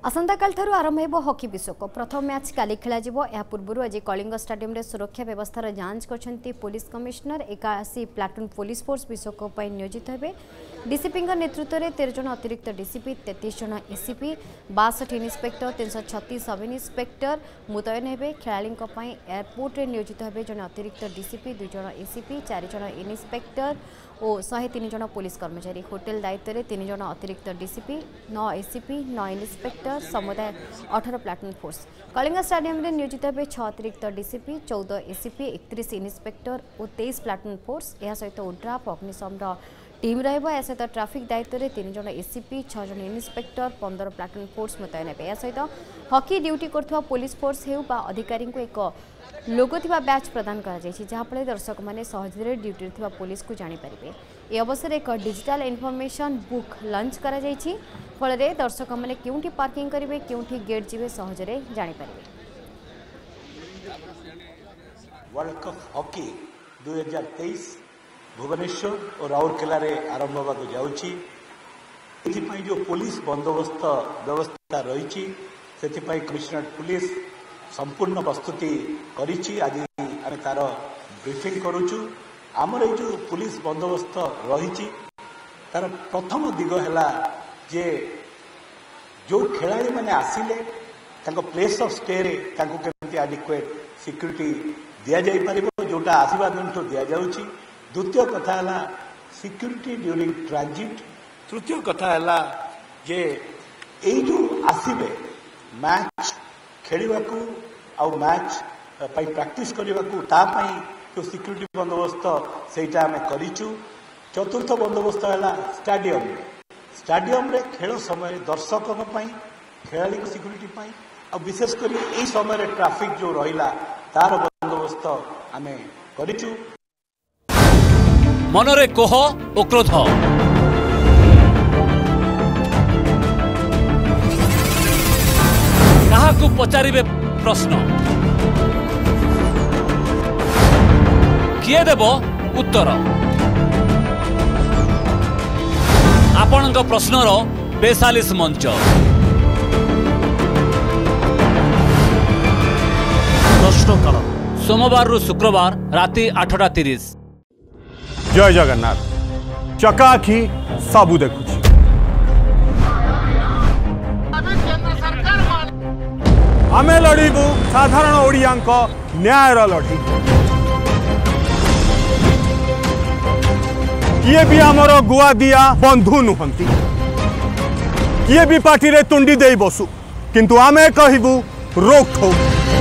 आसंता काल ठारू आरंभ हो हॉकी विश्वकप प्रथम मैच काली खेल पूर्व आज कलिंग स्टेडियम रे सुरक्षा व्यवस्थार जांच करछंती police commissioner 81 platoon police force विश्वकप नियोजित हेबे। डीसीपी नेतृत्व में 13 जन अतिरिक्त डीसीपी 33 जन एसीपी 62 इन्स्पेक्टर 336 सब इन्स्पेक्टर मुतयन हेबे। खेलाड़ी एयरपोर्ट रे नियोजित हेबे जन अतिरिक्त डीसीपी 2 जन एसीपी 4 जन इन्स्पेक्टर और 103 जन पुलिस कर्मचारी। होटेल दायित्व में 3 जन अतिरिक्त डीसीपी 9 एसीपी 9 इन्स्पेक्टर समुदाय 18 प्लाटून फोर्स। कलिंग स्टेडियम रे नियोजित हेबे 6 अतिरिक्त डीसीपी 14 एसीपी 31 इन्स्पेक्टर और 23 प्लाटून फोर्स। यह सहित ओड्राफ अग्निशम टीम रहिबो। या सहित ट्रैफिक दायित्व में 3 जन एसीपी 6 जन इन्स्पेक्टर 15 प्लाटून फोर्स मुतयन हेबे। या सहित हॉकी ड्यूटी करथवा पुलिस फोर्स हेउ बा अधिकारी को एक लोगो थिबा बैच प्रदान करा जायछि जहाँफल दर्शक मैंने सहजरे ड्यूटी थिबा पुलिस को जानी पारिबे। ए अवसर एक डिजिटल इनफॉरमेशन बुक लॉन्च करा जायछि फल दर्शक मैंने क्योंठी पार्किंग करेंगे क्योंठी गेट जीवे सहजरे जानी पारिबे। वर्ल्ड कप हॉकी 2023 भुवनेश्वर और राउरकेला रे आरंभ होगा जाउछि। एथिपाई जो पुलिस बंदोबस्त व्यवस्था रही से कमिश्नरेट पुलिस संपूर्ण प्रस्तुति करिछि। आज आमे तार ब्रीफिंग करूछु। आमर ये जो पुलिस बंदोबस्त रही तार प्रथम दिग है जे जो खेलाड़ी मैंने आसिले प्लेस ऑफ स्टे रे केमती एडिक्वेट सिक्यूरिटी दि जापर जोटा आसवा दिन दि जाऊँगी। द्वितीय कथा है सिक्यूरिटी ड्यूरिंग ट्रांजिट। तृतीय कथा है जे यही जो आसबे मैच खेलने को मैच प्रैक्टिस करने को जो सिक्यूरिटी बंदोबस्त सेटा आम करिचु। चतुर्थ बंदोबस्त है स्टाडियम रे खेल समय दर्शक खेलाड़ी को सिक्यूरिटी और विशेषकर यही समय ट्रैफिक जो रहा तार बंदोबस्त आम करिचु। मनरे कोह ओ क्रोध काहाकू पचारिबे प्रश्न किए देव उत्तर आपणक प्रश्नर 42 मंच प्रश्नकाल सोमवार रु शुक्रवार राति 8:30। जय जगन्नाथ चकाखी सबू देखुछि। आमे लड़ीबू साधारण ओडियांक न्यायर लड़ी। किए भी आमर गुआ दिया बंधु नुहंती किए भी पार्टी रे तुंडी दे बसु किंतु आमे कहबू रोक ठोक।